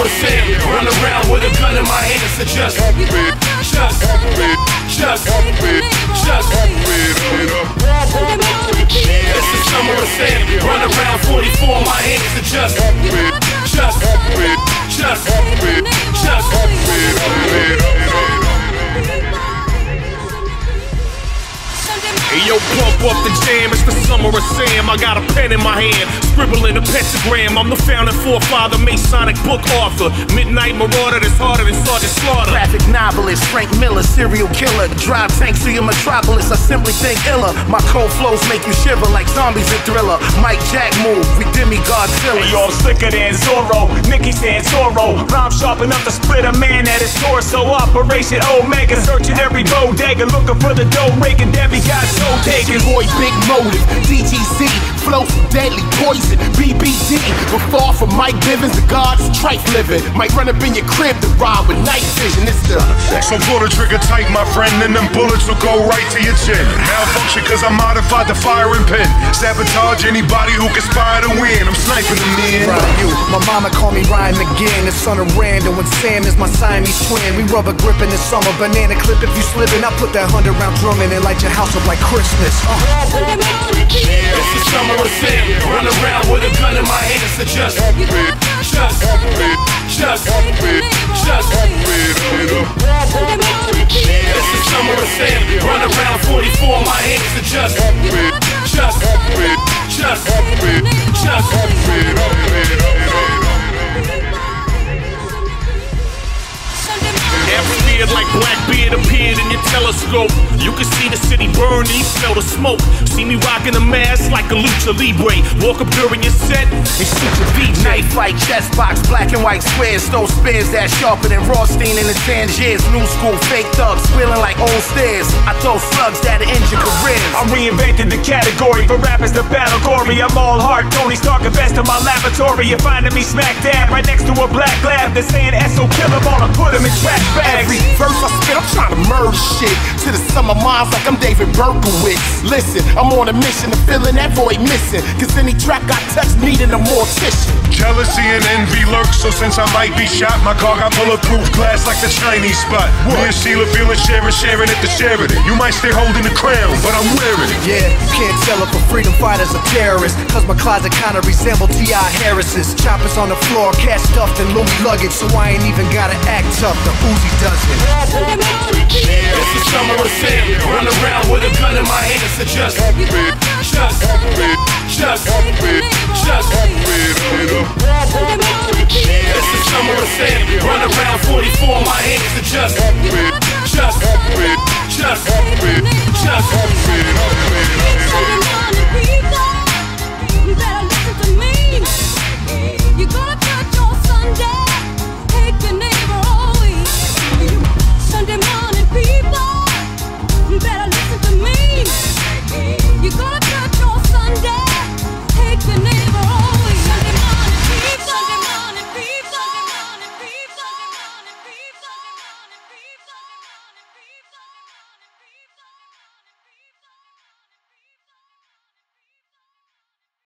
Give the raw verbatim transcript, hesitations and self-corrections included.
summer of Sam. Run around with a gun in my hand, so just, just, just, just. It's the summer of Sam. Run around forty-four in my hand, so just, just, just, just. Hey yo, pump up the jam, it's the summer of Sam. I got a pen in my hand, scribbling a pentagram. I'm the founding forefather, Masonic book author, Midnight Marauder that's harder than Sergeant Slaughter. Graphic novelist, Frank Miller, serial killer. Drive tanks through your metropolis, I simply think iller. My cold flows make you shiver like zombies in Thriller. Mike Jack move, we demi-Godzilla. Hey yo, I'm slicker than Zorro, Nicky Santoro. Rhyme sharp enough to split a man at his torso. Operation Omega, searching every bodega, looking for the dough, making Debbie got so taken. Boy, big motive, D G Z, flow from deadly poison, B B D. We're far from Mike Bivens, the gods, trife living. Might run up in your crib to ride with night vision. It's the so pull the trigger tight, my friend, and them bullets will go right to your chin. Malfunction cause I modified the firing pin. Sabotage anybody who conspire to win. I'm sniping them in. Right, you. My mama call me Ryan McGinn, the son of Randall, and Sam is my Siamese twin. We rubber gripping this summer, banana clip if you slipping. I put that hundred round drum in and light your house up like Christmas. Uh. It's the summer of Sam. Run around with a gun in my hand, so just, just, just, just. It's the summer of Sam. Run around forty-four in my hand, so just, just, just, just. Atmosphere like Blackbeard appeared in your telescope. You can see the city burn and you smell the smoke. See me rocking a mask like a lucha libre. Walk up during your set and shoot your D J. Knife fight, chest box, black and white squares. Those spears that sharper than Rothstein in the Tangiers. New school fake thugs, squealing like old stairs. I throw slugs that'll end your careers. I reinvented the category for rappers to battle gory. I'm all heart, Tony Stark, best in my laboratory. You're finding me smack dab right next to a black lab. They're saying S O kill him on, I put him in trash bags. Every verse I spit, I'm trying to murder shit. To the summer minds like I'm David Berkowitz. Listen, I'm on a mission to fill in that void missing. Cause any track I touch needing a mortician. Jealousy and envy lurk, so since I might be shot, my car got bulletproof glass like the Chinese spot. Me and Sheila feeling sharing, sharing it to sharing it. You might stay holding the crown, but I'm wearing it. Yeah, you can't tell if a freedom fighter's a terrorist. Cause my closet kinda resemble T I Harris's. Choppers on the floor, cash stuffed in Louis luggage. So I ain't even gotta act tough, the Uzi does it. It's the summer of Sam. Run around with a gun in my hand, so just, just, just, just. It's the